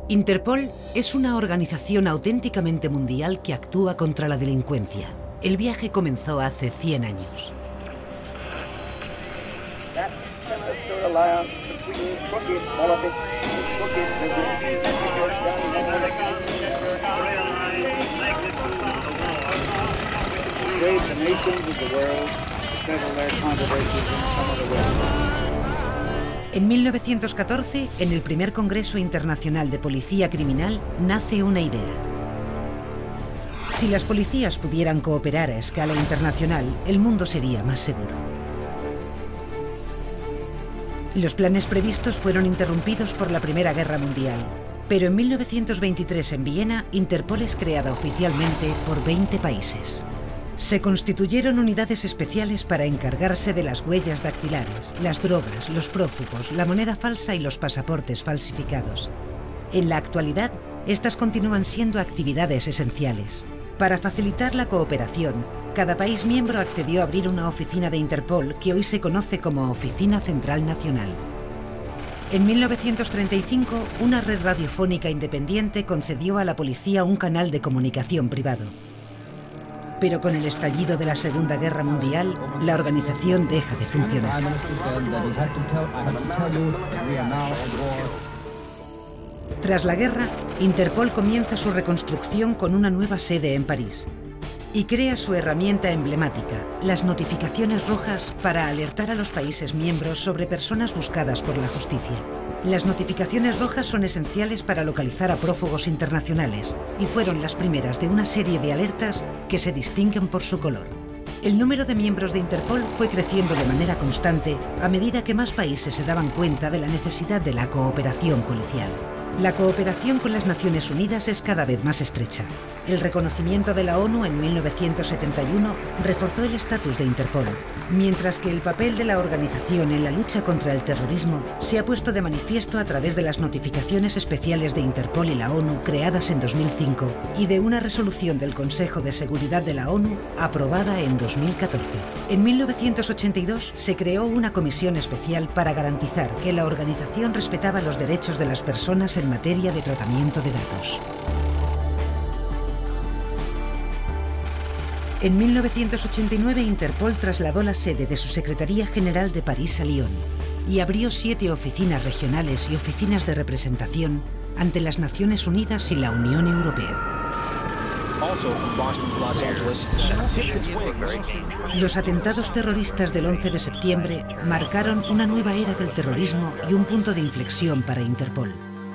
Interpol es una organización auténticamente mundial que actúa contra la delincuencia. El viaje comenzó hace 100 años. En 1914, en el primer Congreso Internacional de Policía Criminal, nace una idea. Si las policías pudieran cooperar a escala internacional, el mundo sería más seguro. Los planes previstos fueron interrumpidos por la Primera Guerra Mundial, pero en 1923 en Viena, Interpol es creada oficialmente por 20 países. Se constituyeron unidades especiales para encargarse de las huellas dactilares, las drogas, los prófugos, la moneda falsa y los pasaportes falsificados. En la actualidad, estas continúan siendo actividades esenciales. Para facilitar la cooperación, cada país miembro accedió a abrir una oficina de Interpol que hoy se conoce como Oficina Central Nacional. En 1935, una red radiofónica independiente concedió a la policía un canal de comunicación privado. Pero con el estallido de la Segunda Guerra Mundial, la organización deja de funcionar. Tras la guerra, Interpol comienza su reconstrucción con una nueva sede en París y crea su herramienta emblemática, las notificaciones rojas, para alertar a los países miembros sobre personas buscadas por la justicia. Las notificaciones rojas son esenciales para localizar a prófugos internacionales y fueron las primeras de una serie de alertas que se distinguen por su color. El número de miembros de Interpol fue creciendo de manera constante a medida que más países se daban cuenta de la necesidad de la cooperación policial. La cooperación con las Naciones Unidas es cada vez más estrecha. El reconocimiento de la ONU en 1971 reforzó el estatus de Interpol, mientras que el papel de la organización en la lucha contra el terrorismo se ha puesto de manifiesto a través de las notificaciones especiales de Interpol y la ONU creadas en 2005 y de una resolución del Consejo de Seguridad de la ONU aprobada en 2014. En 1982 se creó una comisión especial para garantizar que la organización respetaba los derechos de las personas en materia de tratamiento de datos. En 1989, Interpol trasladó la sede de su Secretaría General de París a Lyon y abrió 7 oficinas regionales y oficinas de representación ante las Naciones Unidas y la Unión Europea. Los atentados terroristas del 11 de septiembre marcaron una nueva era del terrorismo y un punto de inflexión para Interpol.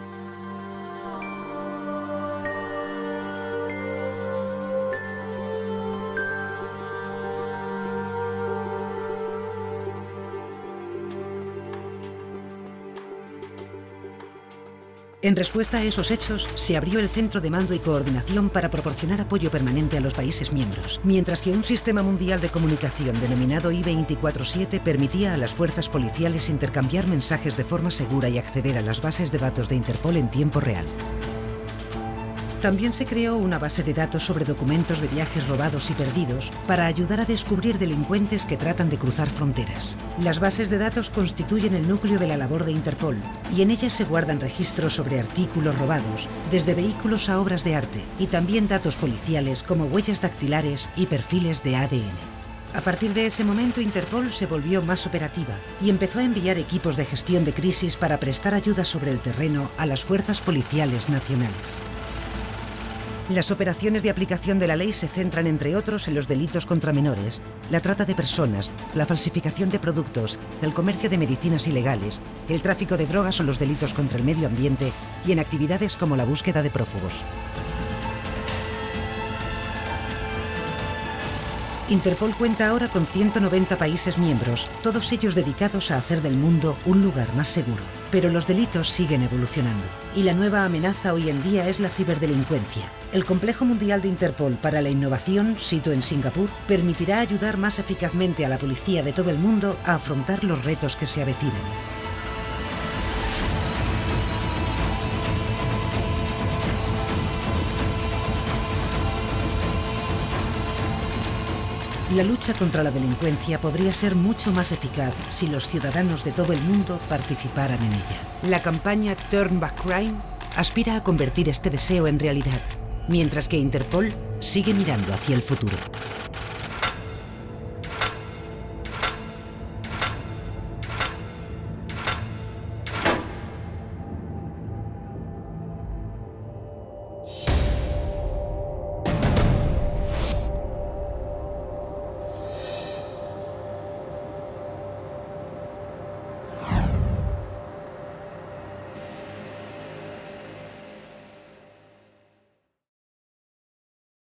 En respuesta a esos hechos, se abrió el Centro de Mando y Coordinación para proporcionar apoyo permanente a los países miembros, mientras que un sistema mundial de comunicación denominado I-24/7 permitía a las fuerzas policiales intercambiar mensajes de forma segura y acceder a las bases de datos de Interpol en tiempo real. También se creó una base de datos sobre documentos de viajes robados y perdidos para ayudar a descubrir delincuentes que tratan de cruzar fronteras. Las bases de datos constituyen el núcleo de la labor de Interpol y en ellas se guardan registros sobre artículos robados, desde vehículos a obras de arte, y también datos policiales como huellas dactilares y perfiles de ADN. A partir de ese momento, Interpol se volvió más operativa y empezó a enviar equipos de gestión de crisis para prestar ayuda sobre el terreno a las fuerzas policiales nacionales. Las operaciones de aplicación de la ley se centran, entre otros, en los delitos contra menores, la trata de personas, la falsificación de productos, el comercio de medicinas ilegales, el tráfico de drogas o los delitos contra el medio ambiente y en actividades como la búsqueda de prófugos. Interpol cuenta ahora con 190 países miembros, todos ellos dedicados a hacer del mundo un lugar más seguro. Pero los delitos siguen evolucionando y la nueva amenaza hoy en día es la ciberdelincuencia. El Complejo Mundial de Interpol para la Innovación, sito en Singapur, permitirá ayudar más eficazmente a la policía de todo el mundo a afrontar los retos que se avecinan. La lucha contra la delincuencia podría ser mucho más eficaz si los ciudadanos de todo el mundo participaran en ella. La campaña Turn Back Crime aspira a convertir este deseo en realidad, mientras que Interpol sigue mirando hacia el futuro.